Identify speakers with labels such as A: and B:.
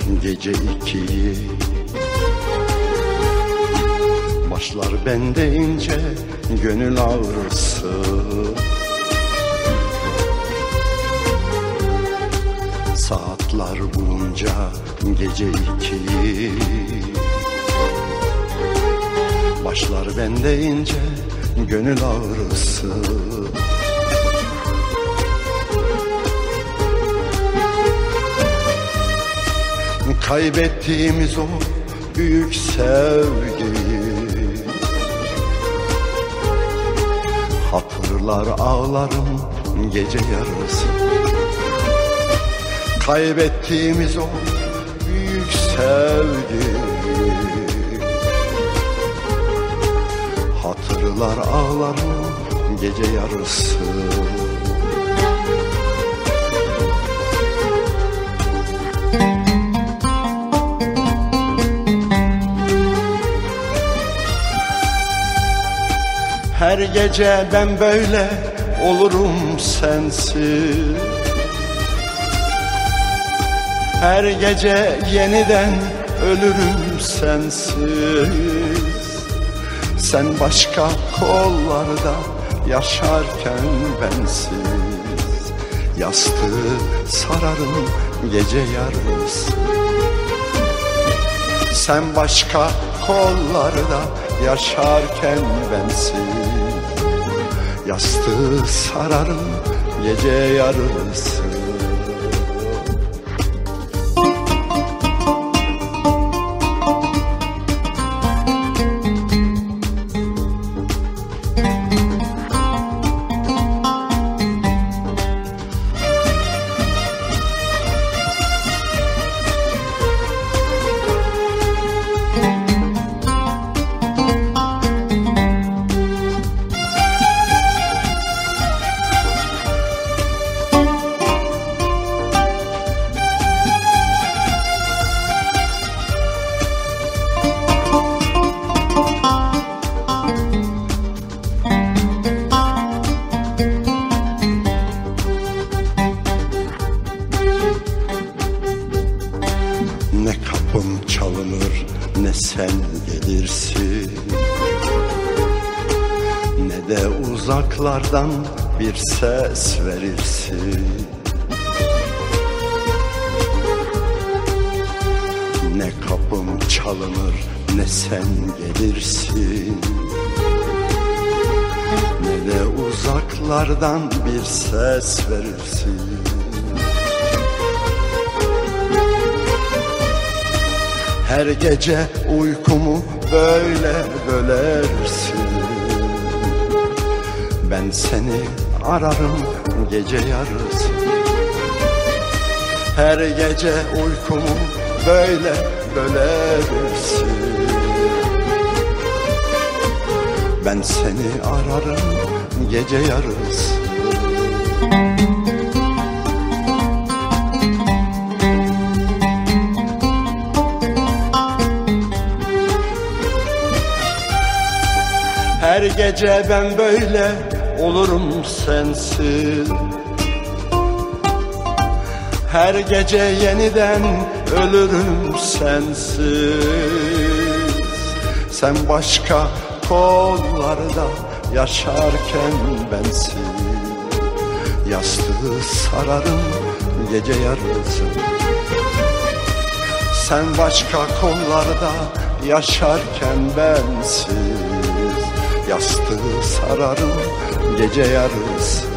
A: gece 2'yi. Başlar bende ince gönül ağrısı. Saatler bulunca gece 2'yi. Başlar bende ince gönül ağrısı. Kaybettiğimiz o büyük sevgiyi hatırlar ağlarım gece yarısı. Kaybettiğimiz o büyük sevgiyi hatırlar ağlarım gece yarısı. Her gece ben böyle olurum sensiz. Her gece yeniden ölürüm sensiz. Sen başka kollarda yaşarken bensiz. Yastığı sararım gece yarısı. Sen başka kollarda yaşarken bensiz. Yastığı sararım gece yarısı. Ne kapım çalınır ne sen gelirsin, ne de uzaklardan bir ses verirsin. Ne kapım çalınır ne sen gelirsin, ne de uzaklardan bir ses verirsin. Her gece uykumu böyle bölersin. Ben seni ararım gece yarısı. Her gece uykumu böyle bölersin. Ben seni ararım gece yarısı. Her gece ben böyle olurum sensiz. Her gece yeniden ölürüm sensiz. Sen başka kollarda yaşarken bensiz. Yastığı sararım gece yarısı. Sen başka kollarda yaşarken bensiz. Yastığı sararım gece yarısı.